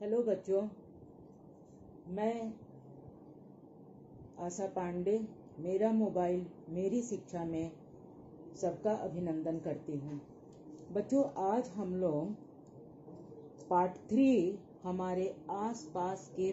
Hello बच्चों, मैं आशा पांडे मेरा मोबाइल मेरी शिक्षा में सबका अभिनंदन करती हूँ। बच्चों, आज हम लोग पार्ट 3 हमारे आसपास के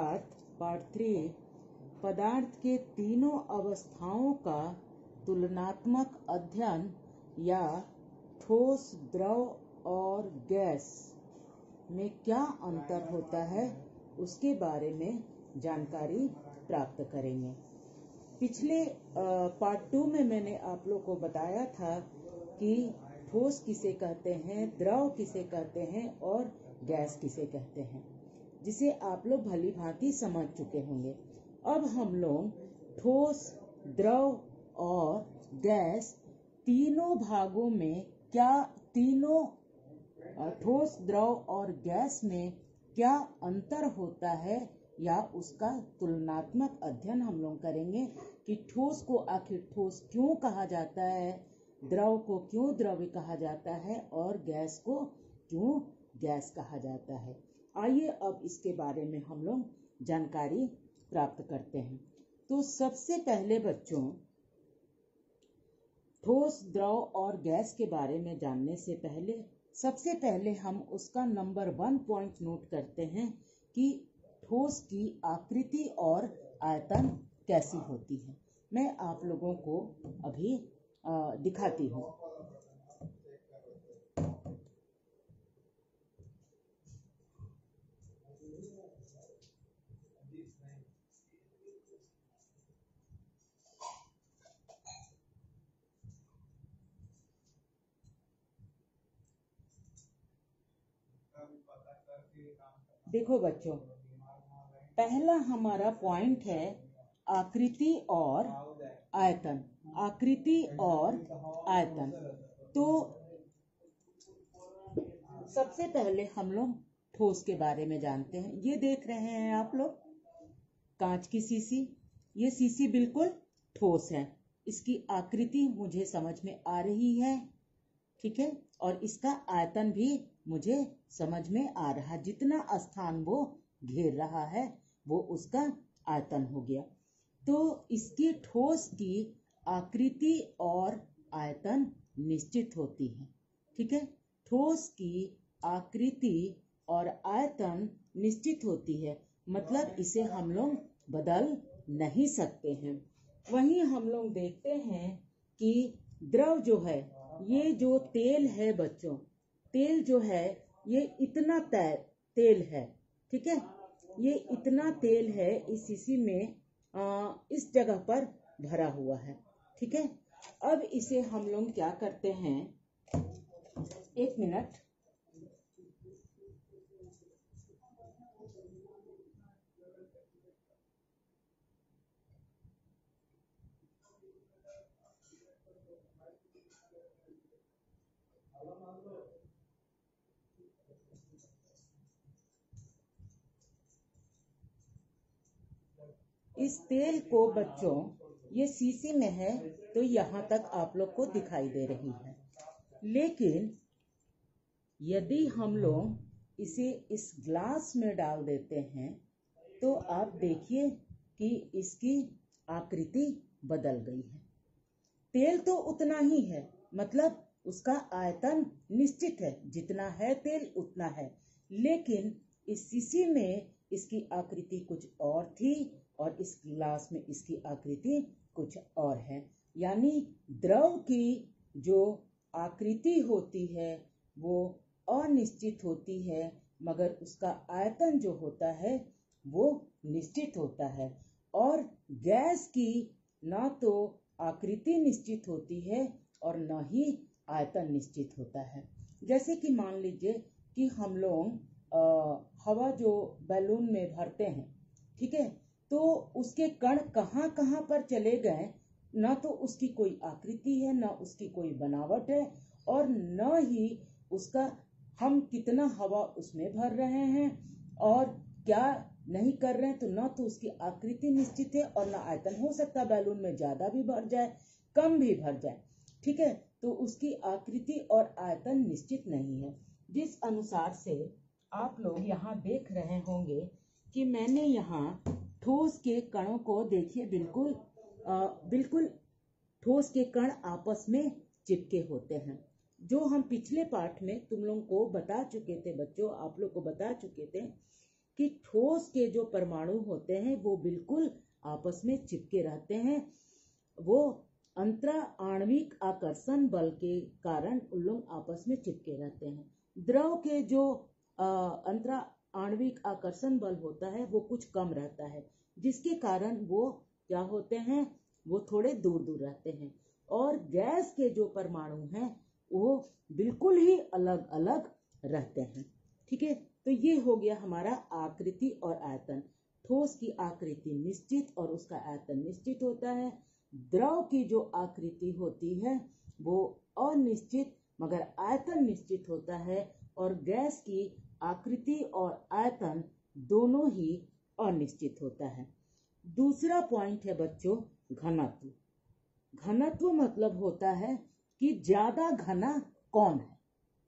पदार्थ के तीनों अवस्थाओं का तुलनात्मक अध्ययन या ठोस, द्रव और गैस में क्या अंतर होता है उसके बारे में जानकारी प्राप्त करेंगे। पिछले पार्ट 2 में मैंने आप लोग को बताया था कि ठोस किसे कहते हैं, द्रव किसे कहते हैं और गैस किसे कहते हैं, जिसे आप लोग भली भांति समझ चुके होंगे। अब हम लोग ठोस, द्रव और गैस तीनों भागों में ठोस, द्रव और गैस में क्या अंतर होता है या उसका तुलनात्मक अध्ययन हम लोग करेंगे कि ठोस को आखिर ठोस क्यों कहा जाता है, द्रव को क्यों द्रव्य कहा जाता है और गैस को क्यों गैस कहा जाता है। आइए अब इसके बारे में हम लोग जानकारी प्राप्त करते हैं। तो सबसे पहले बच्चों, ठोस, द्रव और गैस के बारे में जानने से पहले सबसे पहले हम उसका नंबर 1 पॉइंट नोट करते हैं कि ठोस की आकृति और आयतन कैसी होती है। मैं आप लोगों को अभी दिखाती हूँ। देखो बच्चों, पहला हमारा पॉइंट है आकृति और आयतन। आकृति और आयतन। तो सबसे पहले हम लोग ठोस के बारे में जानते हैं। ये देख रहे हैं आप लोग कांच की शीशी। ये शीशी बिल्कुल ठोस है। इसकी आकृति मुझे समझ में आ रही है, ठीक है, और इसका आयतन भी मुझे समझ में आ रहा है। जितना स्थान वो घेर रहा है वो उसका आयतन हो गया। तो इसकी ठोस की आकृति और आयतन निश्चित होती है, ठीक है। ठोस की आकृति और आयतन निश्चित होती है, मतलब इसे हम लोग बदल नहीं सकते हैं। वहीं हम लोग देखते हैं कि द्रव जो है, ये जो तेल है बच्चों, तेल जो है ये इतना तेल है, ठीक है। ये इतना तेल है इस शीशी में, इस जगह पर भरा हुआ है, ठीक है। अब इसे हम लोग क्या करते हैं, एक मिनट, इस तेल को बच्चों, ये शीशी में है तो यहाँ तक आप लोग को दिखाई दे रही है, लेकिन यदि हम लोग इसे इस ग्लास में डाल देते हैं तो आप देखिए कि इसकी आकृति बदल गई है। तेल तो उतना ही है, मतलब उसका आयतन निश्चित है, जितना है तेल उतना है, लेकिन इस शीशी में इसकी आकृति कुछ और थी और इस गिलास में इसकी आकृति कुछ और है। यानी द्रव की जो आकृति होती है वो अनिश्चित होती है, मगर उसका आयतन जो होता है वो निश्चित होता है। और गैस की ना तो आकृति निश्चित होती है और न ही आयतन निश्चित होता है। जैसे कि मान लीजिए कि हम लोग हवा जो बैलून में भरते हैं, ठीक है, तो उसके कण कहाँ कहाँ पर चले गए, ना तो उसकी कोई आकृति है, ना उसकी कोई बनावट है, और न ही उसका हम कितना हवा उसमें भर रहे हैं और क्या नहीं कर रहे हैं, तो ना तो उसकी आकृति निश्चित है और ना आयतन। हो सकता है बैलून में ज्यादा भी भर जाए, कम भी भर जाए, ठीक है, तो उसकी आकृति और आयतन निश्चित नहीं है। जिस अनुसार से आप लोग यहाँ देख रहे होंगे कि मैंने यहाँ ठोस के कणों को देखिए बिल्कुल ठोस के कण आपस में चिपके होते हैं। जो हम पिछले पाठ में तुम लोगों को बता चुके थे बच्चों, आप लोग को बता चुके थे कि ठोस के जो परमाणु होते हैं वो बिल्कुल आपस में चिपके रहते हैं। वो अंतरा आणविक आकर्षण बल के कारण उन लोग आपस में चिपके रहते हैं। द्रव के जो अंतरा आणविक आकर्षण बल होता है वो कुछ कम रहता है, जिसके कारण वो क्या होते हैं, वो थोड़े दूर दूर रहते हैं। और गैस के जो परमाणु हैं वो बिल्कुल ही अलग अलग रहते हैं। ठीक है, तो ये हो गया हमारा आकृति और आयतन। ठोस की आकृति निश्चित और उसका आयतन निश्चित होता है। द्रव की जो आकृति होती है वो अनिश्चित मगर आयतन निश्चित होता है, और गैस की आकृति और आयतन दोनों ही अनिश्चित होता है। दूसरा पॉइंट है बच्चों घनत्व। घनत्व मतलब होता है कि ज्यादा घना कौन है।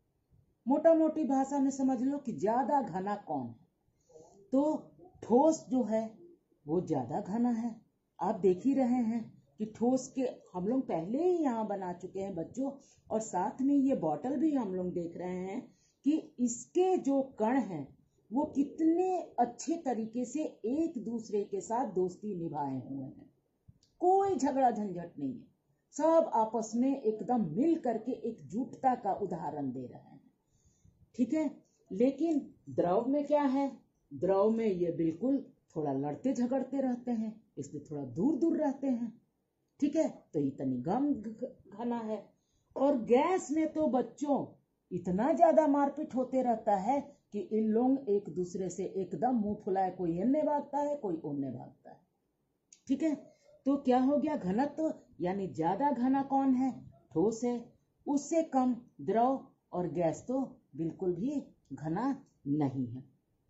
मोटा मोटी भाषा में समझ लो कि ज्यादा घना कौन है। तो ठोस जो है वो ज्यादा घना है। आप देख ही रहे हैं कि ठोस के हम लोग पहले ही यहाँ बना चुके हैं बच्चों, और साथ में ये बॉटल भी हम लोग देख रहे हैं कि इसके जो कण हैं वो कितने अच्छे तरीके से एक दूसरे के साथ दोस्ती निभाए हुए हैं। कोई झगड़ा झंझट नहीं है, सब आपस में एकदम मिल करके एकजुटता का उदाहरण दे रहे हैं। ठीक है, लेकिन द्रव में क्या है, द्रव में ये बिल्कुल थोड़ा लड़ते झगड़ते रहते हैं, इसलिए थोड़ा दूर दूर रहते हैं। ठीक है, तो इतनी कम घना है। और गैस में तो बच्चों इतना ज्यादा मारपीट होते रहता है कि इन लोग एक दूसरे से एकदम मुंह फुलाए, कोई इन्ने भागता है कोई उन्ने भागता है। ठीक है, तो क्या हो गया घनत्व, यानी ज्यादा घना कौन है, ठोस है, उससे कम द्रव, और गैस तो बिल्कुल भी घना नहीं है।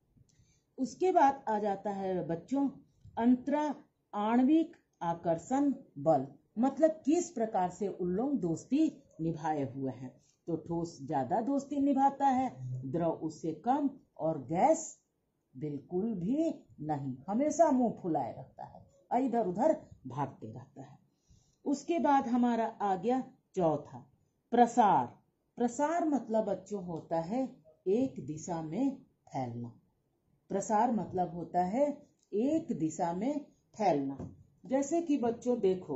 उसके बाद आ जाता है बच्चों अंतरा आणविक आकर्षण बल, मतलब किस प्रकार से उन लोग दोस्ती निभाए हुए हैं। तो ठोस ज्यादा दोस्ती निभाता है, द्रव उससे कम, और गैस बिल्कुल भी नहीं, हमेशा मुंह फुलाए रहता है, इधर उधर भागते रहता है। उसके बाद हमारा आ गया चौथा प्रसार। प्रसार मतलब बच्चों होता है एक दिशा में फैलना। प्रसार मतलब होता है एक दिशा में फैलना। जैसे कि बच्चों देखो,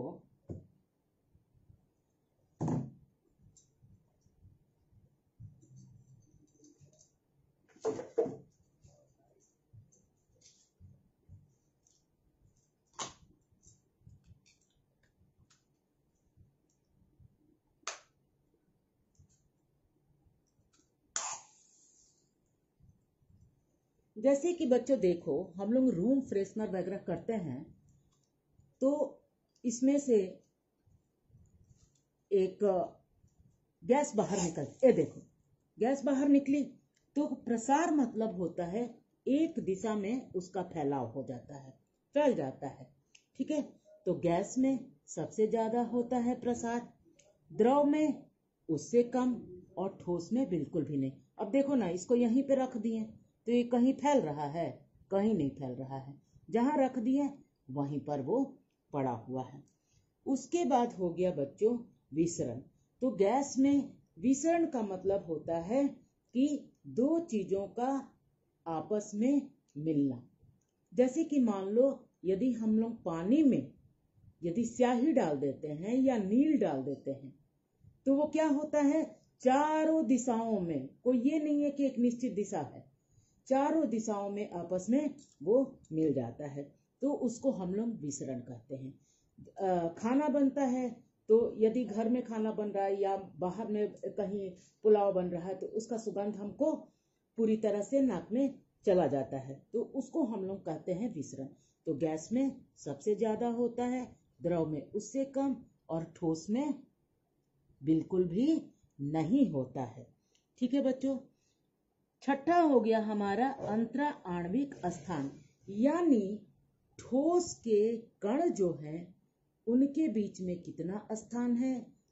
जैसे कि बच्चों देखो, हम लोग रूम फ्रेशनर वगैरह करते हैं तो इसमें से एक गैस बाहर निकलती, ये देखो गैस बाहर निकली। तो प्रसार मतलब होता है एक दिशा में उसका फैलाव हो जाता है, फैल जाता है। ठीक है, तो गैस में सबसे ज्यादा होता है प्रसार, द्रव में उससे कम, और ठोस में बिल्कुल भी नहीं। अब देखो ना, इसको यहीं पे रख दिए तो ये कहीं फैल रहा है, कहीं नहीं फैल रहा है, जहां रख दिए वहीं पर वो पड़ा हुआ है। उसके बाद हो गया बच्चों विसरण। तो गैस में विसरण का मतलब होता है कि दो चीजों का आपस में मिलना। जैसे कि मान लो यदि हम लोग पानी में यदि स्याही डाल देते हैं या नील डाल देते हैं तो वो क्या होता है, चारों दिशाओं में, कोई ये नहीं है कि एक निश्चित दिशा है, चारों दिशाओं में आपस में वो मिल जाता है, तो उसको हम लोग विसरण कहते हैं। खाना बनता है तो यदि घर में खाना बन रहा है या बाहर में कहीं पुलाव बन रहा है तो उसका सुगंध हमको पूरी तरह से नाक में चला जाता है, तो उसको हम लोग कहते हैं विसरण। तो गैस में सबसे ज्यादा होता है, द्रव में उससे कम, और ठोस में बिल्कुल भी नहीं होता है। ठीक है बच्चों, छठा हो गया हमारा अंतरा आणविक स्थान, यानी ठोस के कण जो है उनके बीच में कितना स्थान है,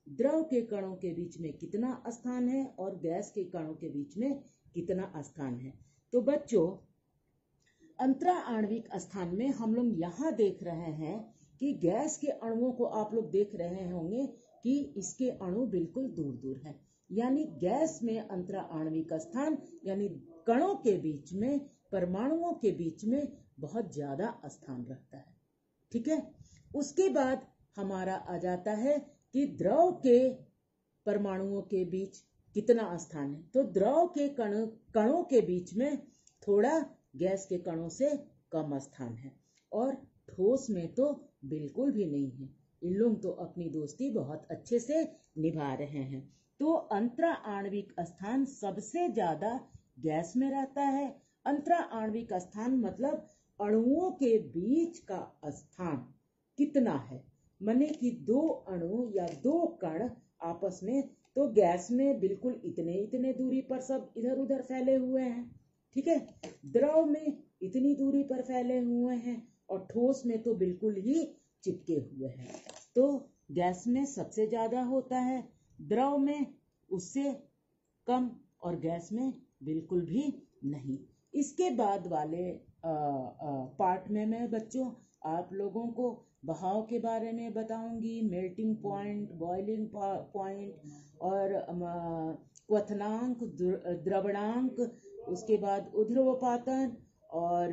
द्रव के कणों के बीच में कितना स्थान है और गैस के कणों के बीच में कितना स्थान है। तो बच्चों, अंतरा आणविक स्थान में हम लोग यहाँ देख रहे हैं कि गैस के अणुओं को आप लोग देख रहे होंगे कि इसके अणु बिल्कुल दूर दूर हैं, यानी गैस में अंतरा आणविक स्थान यानी कणों के बीच में, परमाणुओं के बीच में बहुत ज्यादा स्थान रहता है। ठीक है, उसके बाद हमारा आ जाता है कि द्रव के परमाणुओं के बीच कितना स्थान है। तो द्रव के कणों के बीच में थोड़ा गैस के कणों से कम स्थान है और ठोस में तो बिल्कुल भी नहीं है। इन लोग तो अपनी दोस्ती बहुत अच्छे से निभा रहे हैं। तो अंतरा आणविक स्थान सबसे ज्यादा गैस में रहता है। अंतरा आणविक स्थान मतलब अणुओं के बीच का स्थान कितना है, माने कि दो अणु या दो कण आपस में, तो गैस में बिल्कुल इतने इतने दूरी पर सब इधर उधर फैले हुए हैं। ठीक है, द्रव में इतनी दूरी पर फैले हुए हैं और ठोस में तो बिल्कुल ही चिपके हुए हैं। तो गैस में सबसे ज्यादा होता है, द्रव में उससे कम और गैस में बिल्कुल भी नहीं। इसके बाद वाले पार्ट में मैं बच्चों आप लोगों को बहाव के बारे में बताऊंगी, मेल्टिंग पॉइंट, बॉइलिंग पॉइंट और क्वथनांक, द्रवणांक, उसके बाद ऊर्ध्वपातन और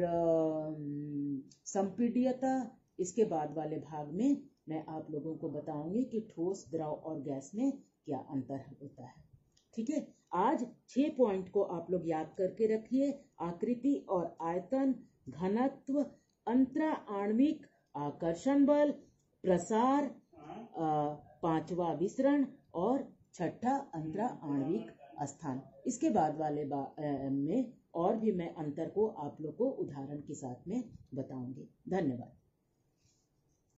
संपीड्यता। इसके बाद वाले भाग में मैं आप लोगों को बताऊंगी कि ठोस, द्रव और गैस में क्या अंतर होता है। ठीक है, आज 6 पॉइंट को आप लोग याद करके रखिए। आकृति और आयतन, घनत्व, अंतरा आणविक आकर्षण बल, प्रसार, पांचवा विसरण और छठा अंतरा आणविक स्थान। इसके बाद वाले में और भी मैं अंतर को आप लोग को उदाहरण के साथ में बताऊंगी। धन्यवाद।